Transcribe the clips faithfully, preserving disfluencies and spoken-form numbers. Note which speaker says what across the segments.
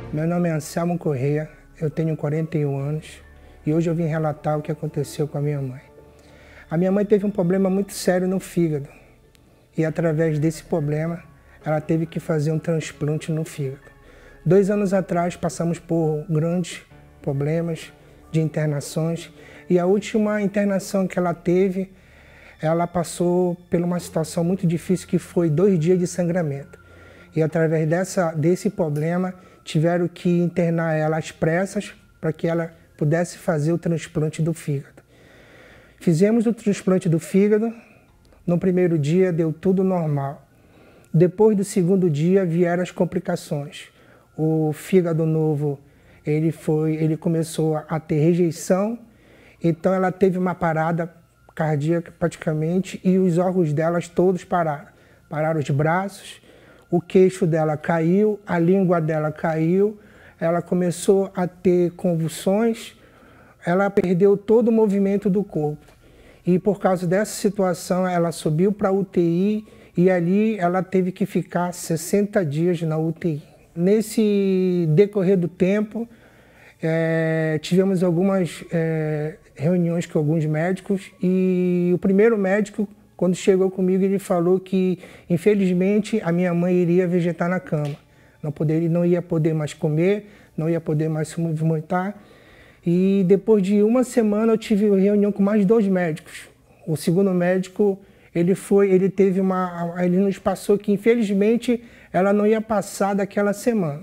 Speaker 1: Meu nome é Anselmo Correia, eu tenho quarenta e um anos e hoje eu vim relatar o que aconteceu com a minha mãe. A minha mãe teve um problema muito sério no fígado e através desse problema ela teve que fazer um transplante no fígado. Dois anos atrás passamos por grandes problemas de internações e a última internação que ela teve, ela passou por uma situação muito difícil que foi dois dias de sangramento. E através dessa, desse problema tiveram que internar ela às pressas para que ela pudesse fazer o transplante do fígado. Fizemos o transplante do fígado, no primeiro dia deu tudo normal. Depois do segundo dia vieram as complicações. O fígado novo, ele, foi, ele começou a ter rejeição, então ela teve uma parada cardíaca praticamente e os órgãos delas todos pararam. Pararam os braços, o queixo dela caiu, a língua dela caiu, ela começou a ter convulsões, ela perdeu todo o movimento do corpo. E por causa dessa situação, ela subiu para a U T I e ali ela teve que ficar sessenta dias na U T I. Nesse decorrer do tempo, é, tivemos algumas é, reuniões com alguns médicos e o primeiro médico, quando chegou comigo, ele falou que, infelizmente, a minha mãe iria vegetar na cama. Não, poderia, não ia poder mais comer, não ia poder mais se movimentar. E depois de uma semana eu tive reunião com mais dois médicos. O segundo médico, ele, foi, ele, teve uma, ele nos passou que, infelizmente, ela não ia passar daquela semana.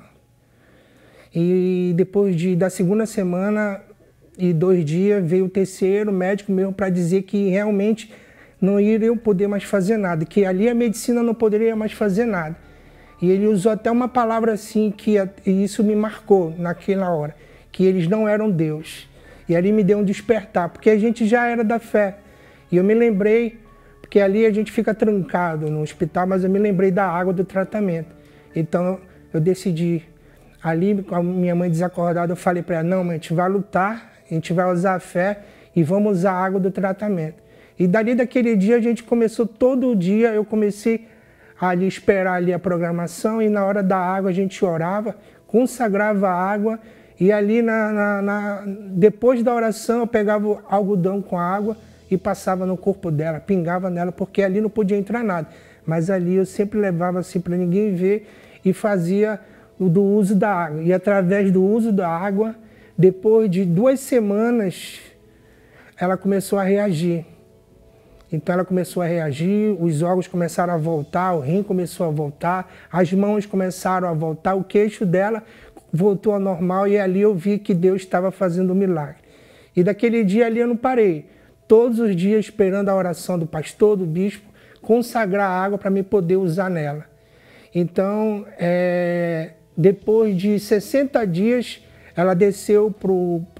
Speaker 1: E depois de, da segunda semana e dois dias, veio o terceiro médico mesmo para dizer que realmente não iriam poder mais fazer nada, que ali a medicina não poderia mais fazer nada. E ele usou até uma palavra assim, que e isso me marcou naquela hora, que eles não eram Deus. E ali me deu um despertar, porque a gente já era da fé. E eu me lembrei, porque ali a gente fica trancado no hospital, mas eu me lembrei da água do tratamento. Então eu decidi, ali com a minha mãe desacordada, eu falei para ela, não, mãe, a gente vai lutar, a gente vai usar a fé e vamos usar a água do tratamento. E dali daquele dia a gente começou todo dia, eu comecei a ali esperar ali a programação e na hora da água a gente orava, consagrava a água e ali na, na, na, depois da oração eu pegava o algodão com água e passava no corpo dela, pingava nela, porque ali não podia entrar nada. Mas ali eu sempre levava assim para ninguém ver e fazia o do uso da água. E através do uso da água, depois de duas semanas, ela começou a reagir. Então ela começou a reagir, os órgãos começaram a voltar, o rim começou a voltar, as mãos começaram a voltar, o queixo dela voltou ao normal e ali eu vi que Deus estava fazendo um milagre. E daquele dia ali eu não parei, todos os dias esperando a oração do pastor, do bispo, consagrar a água para me poder usar nela. Então, é, depois de sessenta dias, ela desceu para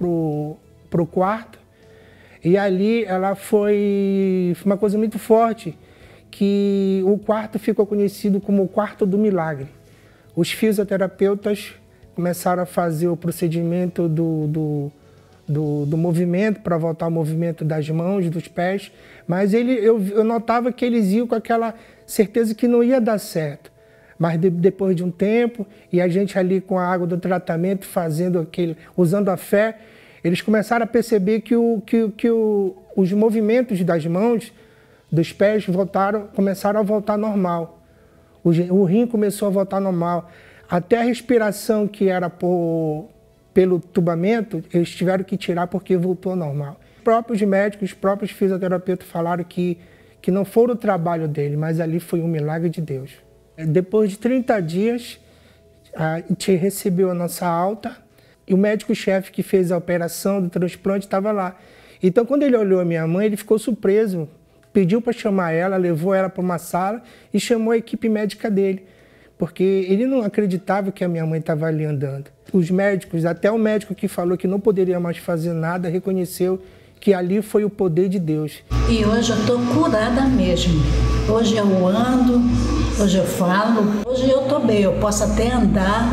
Speaker 1: o pro quarto. E ali ela foi, foi uma coisa muito forte, que o quarto ficou conhecido como o quarto do milagre. Os fisioterapeutas começaram a fazer o procedimento do, do, do, do movimento, para voltar ao movimento das mãos, dos pés, mas ele, eu, eu notava que eles iam com aquela certeza que não ia dar certo. Mas de, depois de um tempo, e a gente ali com a água do tratamento, fazendo aquele, usando a fé, eles começaram a perceber que, o, que, que o, os movimentos das mãos, dos pés, voltaram, começaram a voltar normal. O, o rim começou a voltar normal. Até a respiração que era por, pelo tubamento, eles tiveram que tirar porque voltou ao normal. Os próprios médicos, os próprios fisioterapeutas falaram que, que não foi o trabalho dele, mas ali foi um milagre de Deus. Depois de trinta dias, a gente recebeu a nossa alta, e o médico-chefe que fez a operação do transplante estava lá. Então, quando ele olhou a minha mãe, ele ficou surpreso. Pediu para chamar ela, levou ela para uma sala e chamou a equipe médica dele. Porque ele não acreditava que a minha mãe estava ali andando. Os médicos, até o médico que falou que não poderia mais fazer nada, reconheceu que ali foi o poder de Deus.
Speaker 2: E hoje eu estou curada mesmo. Hoje eu ando, hoje eu falo, hoje eu estou bem, eu posso até andar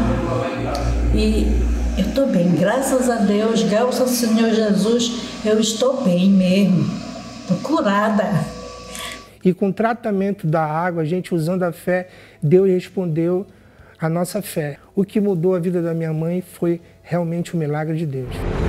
Speaker 2: e... eu estou bem, graças a Deus, graças ao Senhor Jesus, eu estou bem mesmo, estou curada.
Speaker 1: E com o tratamento da água, a gente usando a fé, Deus respondeu a nossa fé. O que mudou a vida da minha mãe foi realmente um milagre de Deus.